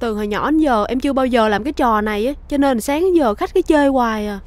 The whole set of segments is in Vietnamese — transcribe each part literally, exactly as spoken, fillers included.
Từ hồi nhỏ đến giờ em chưa bao giờ làm cái trò này á, cho nên sáng đến giờ khách cứ chơi hoài à.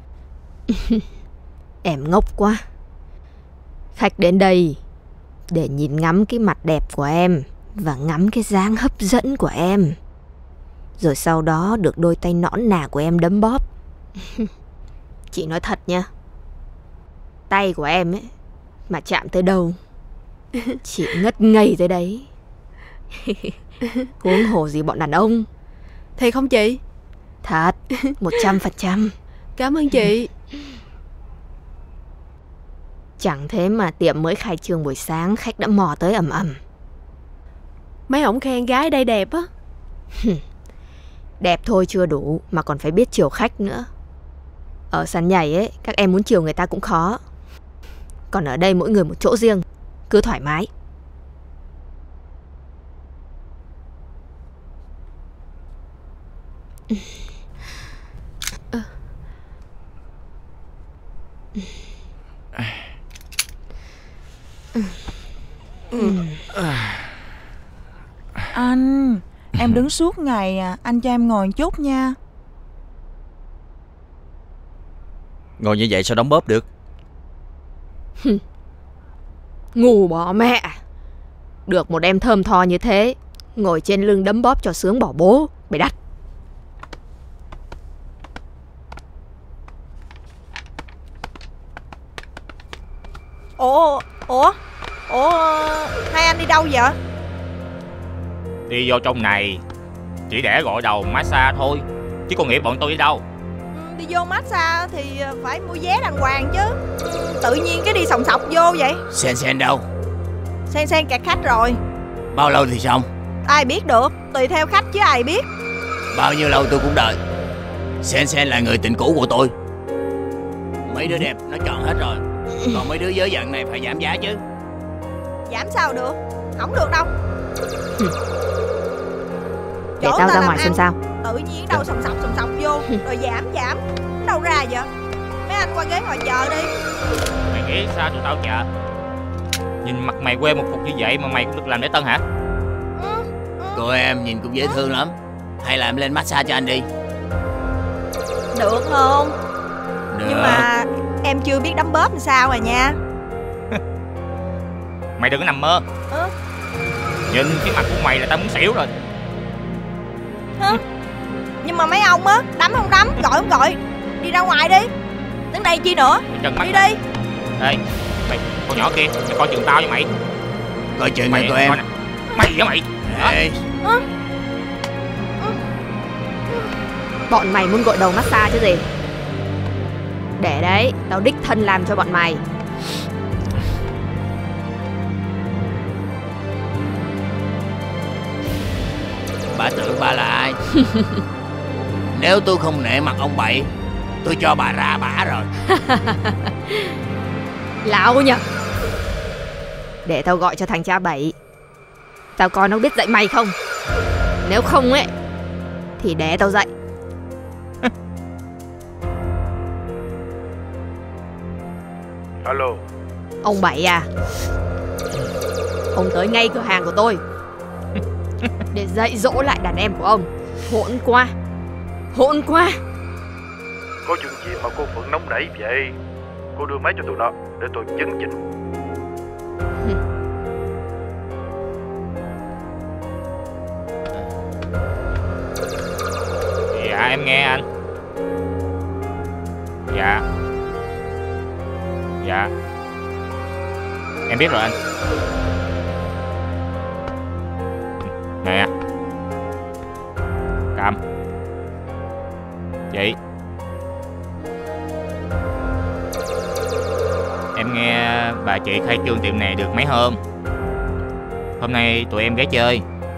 Em ngốc quá. Khách đến đây để nhìn ngắm cái mặt đẹp của em và ngắm cái dáng hấp dẫn của em, rồi sau đó được đôi tay nõn nà của em đấm bóp. Chị nói thật nha, tay của em ấy mà chạm tới đâu chị ngất ngây tới đấy. Huống hồ gì bọn đàn ông. Thiệt không chị? Thật, một trăm phần trăm. Cảm ơn chị. Chẳng thế mà tiệm mới khai trương buổi sáng khách đã mò tới ầm ầm. Mấy ổng khen gái đây đẹp á. Đẹp thôi chưa đủ mà còn phải biết chiều khách nữa. Ở sàn nhảy ấy, các em muốn chiều người ta cũng khó. Còn ở đây mỗi người một chỗ riêng, cứ thoải mái. Anh, em đứng suốt ngày à, anh cho em ngồi một chút nha. Ngồi như vậy sao đóng bóp được? Ngu bỏ mẹ. Được một em thơm tho như thế, ngồi trên lưng đấm bóp cho sướng bỏ bố. Mày đặt. Ủa, ủa, ủa, hai anh đi đâu vậy? Đi vô trong này chỉ để gội đầu massage thôi, chứ con nghĩ bọn tôi đi đâu. Ừ, đi vô massage thì phải mua vé đàng hoàng chứ. Ừ, tự nhiên cái đi sòng sọc vô vậy. Sen Sen đâu? Sen Sen kẹt khách rồi. Bao lâu thì xong? Ai biết được, tùy theo khách chứ ai biết. Bao nhiêu lâu tôi cũng đợi. Sen Sen là người tình cũ của tôi. Mấy đứa đẹp nó chọn hết rồi, còn mấy đứa dớ dặn này phải giảm giá chứ. Giảm sao được, không được đâu. Để tao ra ngoài xem sao. Tự nhiên đâu sòng sọc sòng sọc vô rồi giảm giảm đâu ra vậy? Mấy anh qua ghế ngồi chờ đi. Mày nghĩ sao tụi tao chờ? Nhìn mặt mày quê một cục như vậy mà mày cũng được làm lễ tân hả? Ừ, ừ. Cô em nhìn cũng dễ thương lắm. Hay là em lên massage cho anh đi. Được không? Được. Nhưng mà em chưa biết đấm bóp làm sao rồi nha. Mày đừng có nằm mơ. Ừ. Nhìn cái mặt của mày là tao muốn xỉu rồi. Hả? Nhưng mà mấy ông á, đấm không đấm, gọi không gọi. Đi ra ngoài đi. Đứng đây chi nữa? Trần mắt đi mày. đi. Ê, mày, con nhỏ kia, mày coi chừng tao với mày. Coi chừng mày tụi em. Mày hả mày? Ê. Ừ. Bọn mày muốn gội đầu massage chứ gì. Để đấy, tao đích thân làm cho bọn mày. Bà tưởng bà là ai? Nếu tôi không nể mặt ông Bảy, tôi cho bà ra bả rồi. Lão nhỉ. Để tao gọi cho thằng cha Bảy. Tao coi nó biết dạy mày không. Nếu không ấy thì để tao dạy. Alo. Ông Bảy à, ông tới ngay cửa hàng của tôi để dạy dỗ lại đàn em của ông. Hỗn quá, hỗn quá. Có chuyện gì mà cô Phượng nóng nảy vậy? Cô đưa máy cho tụi nó để tôi chấn chỉnh. Dạ em nghe anh. Dạ. Dạ. Em biết rồi anh. Nè. Cầm. Chị. Em nghe bà chị khai trương tiệm này được mấy hôm. Hôm nay tụi em ghé chơi.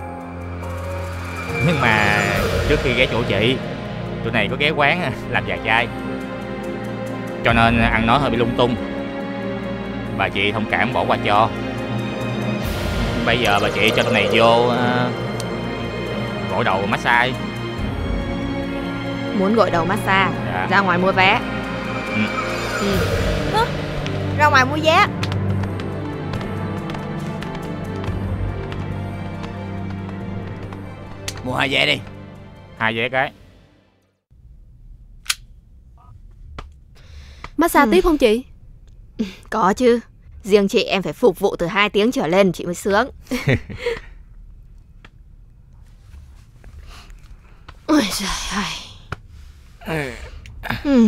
Nhưng mà trước khi ghé chỗ chị, tụi này có ghé quán làm vài chai, cho nên ăn nói hơi bị lung tung. Bà chị thông cảm bỏ qua cho. Bây giờ bà chị cho tụi này vô uh, gội đầu massage. Muốn gội đầu massage? Dạ. Ra ngoài mua vé. Ừ. Ừ. Hả? Ra ngoài mua vé. Mua hai vé đi. Hai vé cái. Massage Ừ. tiếp không chị? Có chứ. Riêng chị em phải phục vụ từ hai tiếng trở lên chị mới sướng. Ôi giời ơi. Ừ.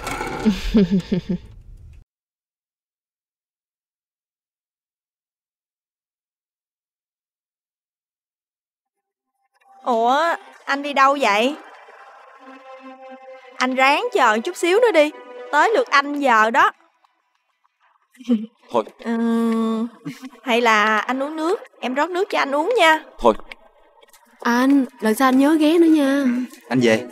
Ủa, anh đi đâu vậy? Anh ráng chờ chút xíu nữa đi. Tới lượt anh giờ đó. Thôi. Ừm, hay là anh uống nước, em rót nước cho anh uống nha. Thôi. Anh, lần sau anh nhớ ghé nữa nha. Anh về.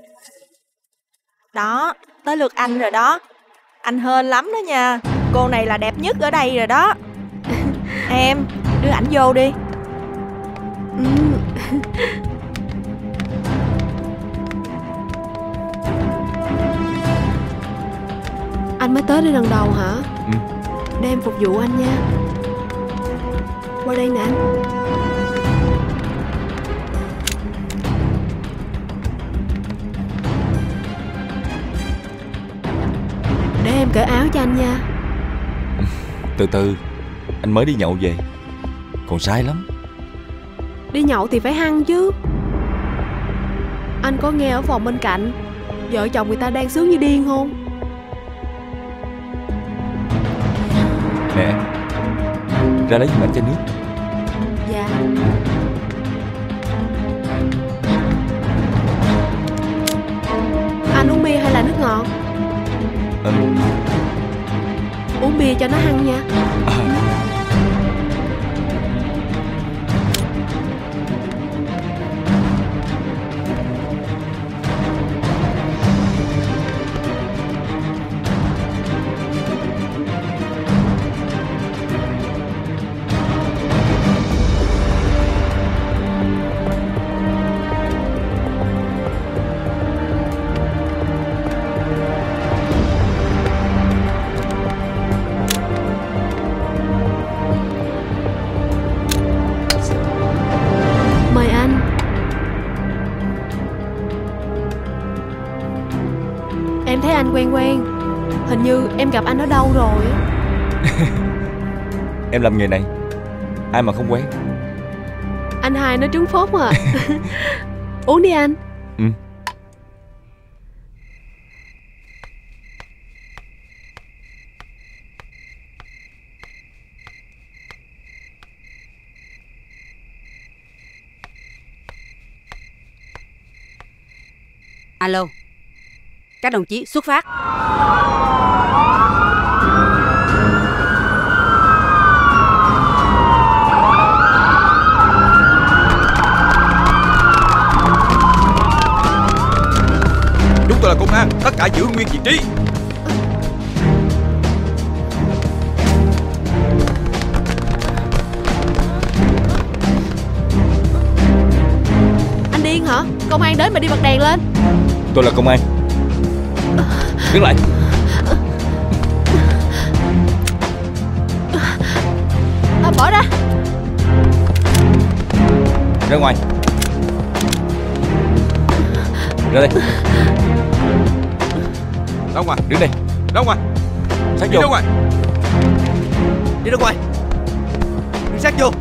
Đó, tới lượt anh rồi đó. Anh hên lắm đó nha. Cô này là đẹp nhất ở đây rồi đó. Em, đưa ảnh vô đi. Ừ. Anh mới tới đây lần đầu hả? Ừ. Để em phục vụ anh nha. Qua đây nè anh. Để em cởi áo cho anh nha. Từ từ. Anh mới đi nhậu về. Còn sai lắm. Đi nhậu thì phải hăng chứ. Anh có nghe ở phòng bên cạnh vợ chồng người ta đang sướng như điên không? Nè, ra lấy giùm anh chai nước. Dạ. Anh uống bia hay là nước ngọt? Ừ. Uống bia cho nó hăng nha. À. Mời anh. Em thấy anh quen quen. Hình như em gặp anh ở đâu rồi. Em làm nghề này ai mà không quen. Anh hai nó trúng phốt à. Uống đi anh. Ừ. Alo. Các đồng chí xuất phát. Chúng tôi là công an, tất cả giữ nguyên vị trí. Anh điên hả? Công an đến mà đi bật đèn lên. Tôi là công an. Đứng lại. À, bỏ ra. Ra ngoài. Ra đây. Ra ngoài. Đứng đây. Ra ngoài. Sát Đi vô. ra ngoài. Đi ra ngoài. Đi sát vô.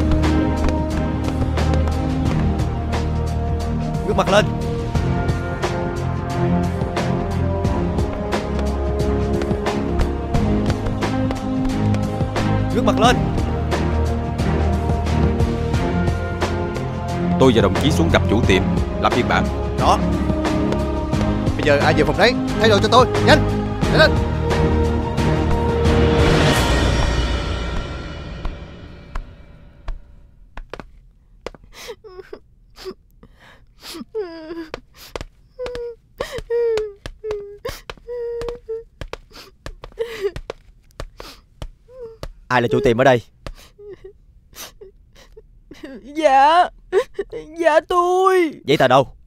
Ngước mặt lên. Ngước mặt lên. Tôi và đồng chí xuống gặp chủ tiệm lập biên bản. Đó. Bây giờ ai về phòng đấy, thay đồ cho tôi, nhanh. Nhanh lên. Ai là chủ tiệm ở đây? Dạ. Dạ tôi. Giấy tờ đâu?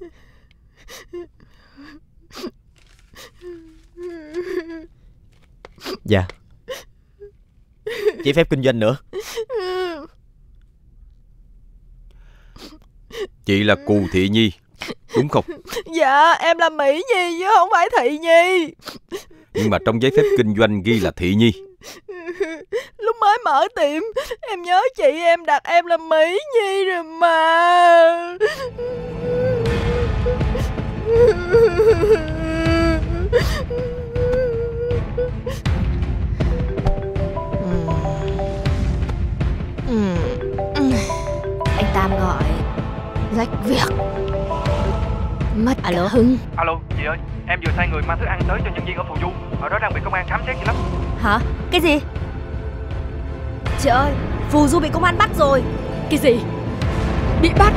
Dạ. Giấy phép kinh doanh nữa. Chị là Cù Thị Nhi, đúng không? Dạ em là Mỹ Nhi chứ không phải Thị Nhi. Nhưng mà trong giấy phép kinh doanh ghi là Thị Nhi. Lúc mới mở tiệm em nhớ chị em đặt em là Mỹ Nhi rồi mà. Anh Tam gọi. Rách việc. Mất Alo Hưng. Alo, chị ơi, em vừa sai người mang thức ăn tới cho nhân viên ở Phù Du. Ở đó đang bị công an khám xét gì lắm. Hả? Cái gì? Trời ơi, Phù Du bị công an bắt rồi. Cái gì? Bị bắt?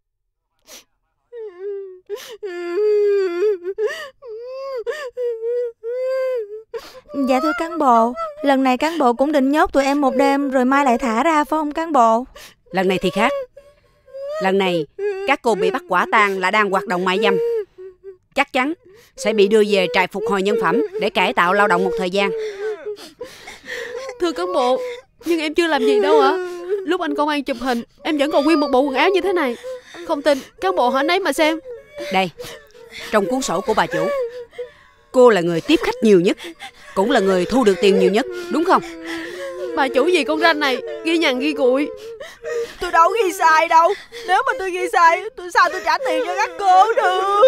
Dạ thưa cán bộ, lần này cán bộ cũng định nhốt tụi em một đêm rồi mai lại thả ra phải không cán bộ? Lần này thì khác. Lần này các cô bị bắt quả tang là đang hoạt động mại dâm, chắc chắn sẽ bị đưa về trại phục hồi nhân phẩm để cải tạo lao động một thời gian. Thưa cán bộ, nhưng em chưa làm gì đâu ạ. Lúc anh công an chụp hình em vẫn còn nguyên một bộ quần áo như thế này. Không tin cán bộ hỏi nấy mà xem. Đây, trong cuốn sổ của bà chủ, cô là người tiếp khách nhiều nhất, cũng là người thu được tiền nhiều nhất, đúng không? Bà chủ gì con ranh này ghi nhằn ghi cụi. Tôi đâu ghi sai đâu. Nếu mà tôi ghi sai, tôi sao tôi trả tiền cho các cô được?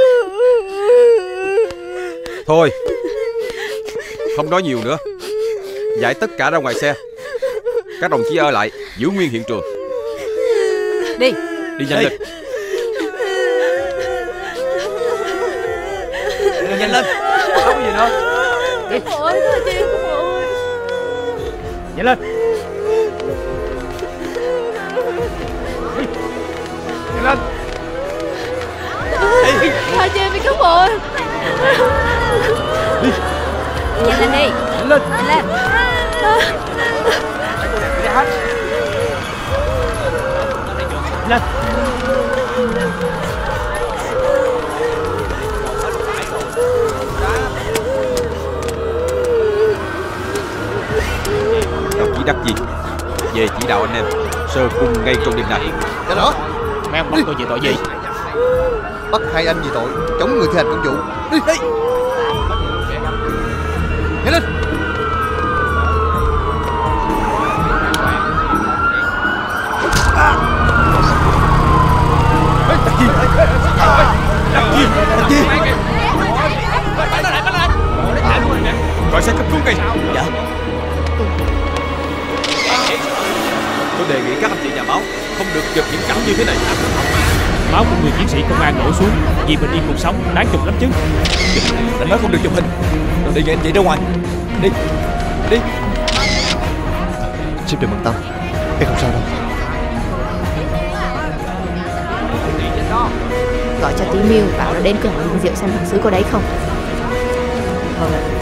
Thôi, không nói nhiều nữa. Giải tất cả ra ngoài xe. Các đồng chí ở lại giữ nguyên hiện trường. Đi. Đi nhanh lên. Nhanh lên. Không có gì nữa. Đi. Ôi, thôi chị ơi. Nhanh lên. Nhanh lên. Tha cho em đi cán bộ. Đi. Nhanh lên đi. Nhanh lên. Nhanh lên. Lên. Đồng chí Đắc Gì về chỉ đạo anh em sơ cung ngay trong đêm nay. Dạ rõ. Mấy ông bắt tôi về tội gì? Bắt hai anh vì tội chống người thi hành công vụ. Đi đi. Nhanh lên. Đắc Gì. Đắc Gì. Đắc Gì. Gọi xe cấp cứu ngay. Dạ. Tôi đề nghị các anh chị nhà báo không được chụp những cảnh như thế này. Máu của người chiến sĩ công an đổ xuống vì bình yên cuộc sống đáng chụp lắm chứ. Đã nói không được chụp hình. Tôi đề nghị anh chị ra ngoài. Đi. Đi. Sếp đừng bận tâm. Em không sao đâu. Gọi cho tí Miu bảo là đến cửa hàng rượu xem thằng Sứ có đấy không. Vâng ạ.